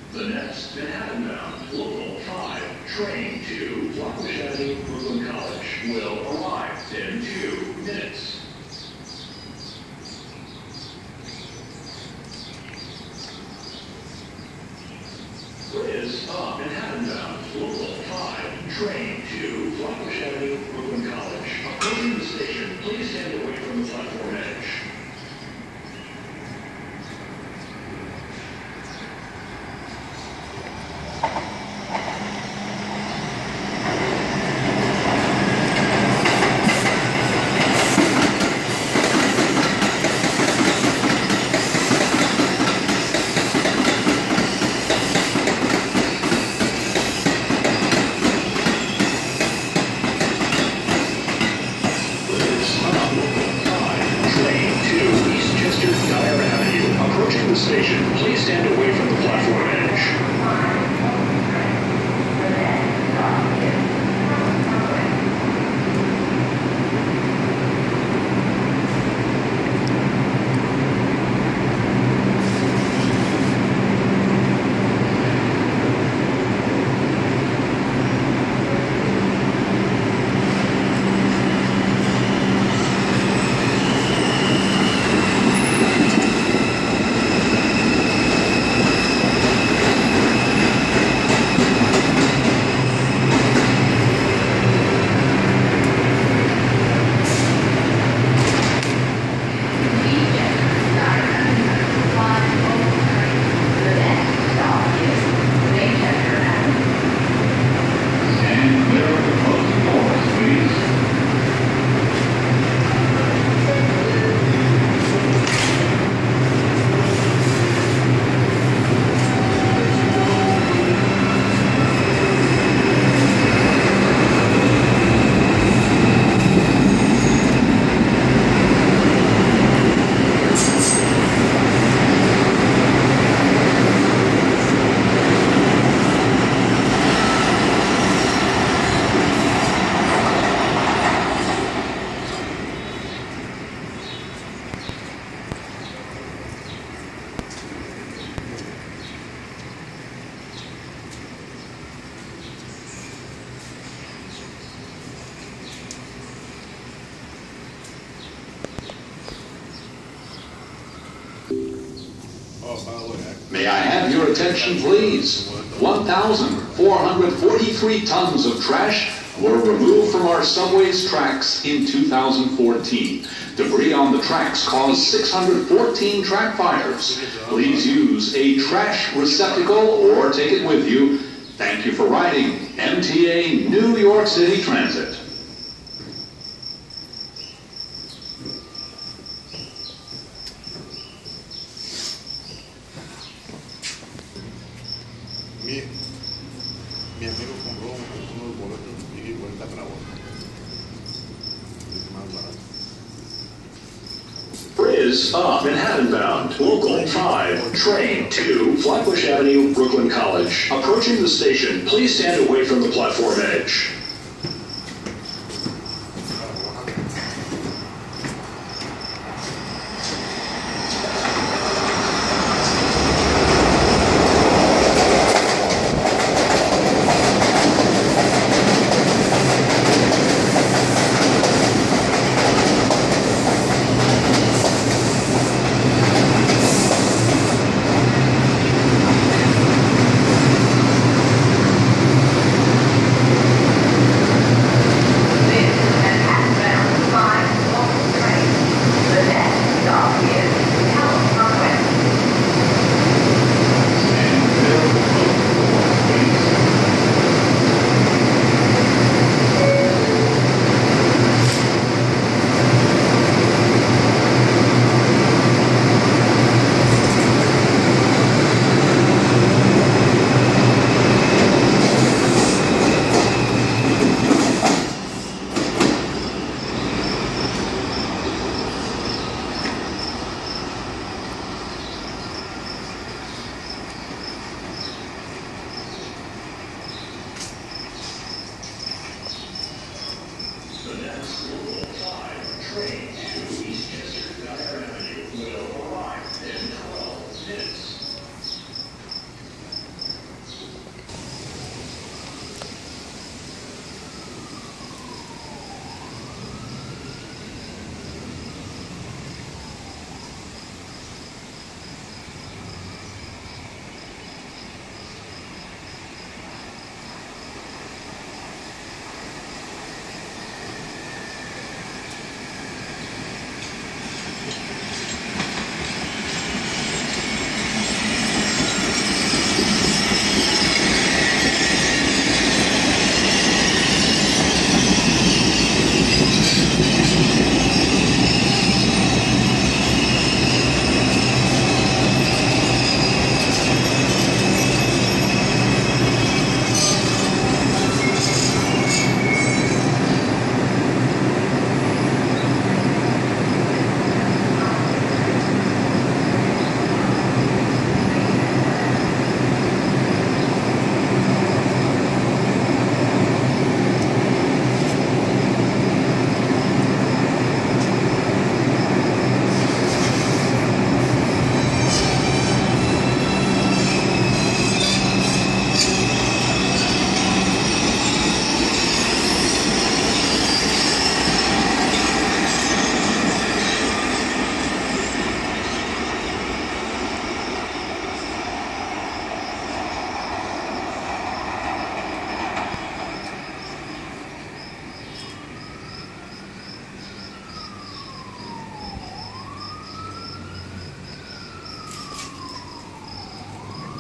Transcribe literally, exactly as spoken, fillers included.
The next Manhattan-bound Local five train to Flatbush Avenue, Brooklyn College will arrive in two minutes. Is a Manhattan-bound Local five train to Flatbush Avenue, Brooklyn College. Approaching the station, please stand away from the platform edge. Train to Eastchester Dyre Avenue. Approaching the station, please stand away from the platform edge. May I have your attention, please? one thousand four hundred forty-three tons of trash were removed from our subway's tracks in two thousand fourteen. Debris on the tracks caused six hundred fourteen track fires. Please use a trash receptacle or take it with you. Thank you for riding M T A New York City Transit. Mi, mi amigo compró unos boletos y vuelta para otra. Es más barato. Is a Manhattan-bound Local five train to Flatbush Avenue, Brooklyn College. Approaching the station, please stand away from the platform edge.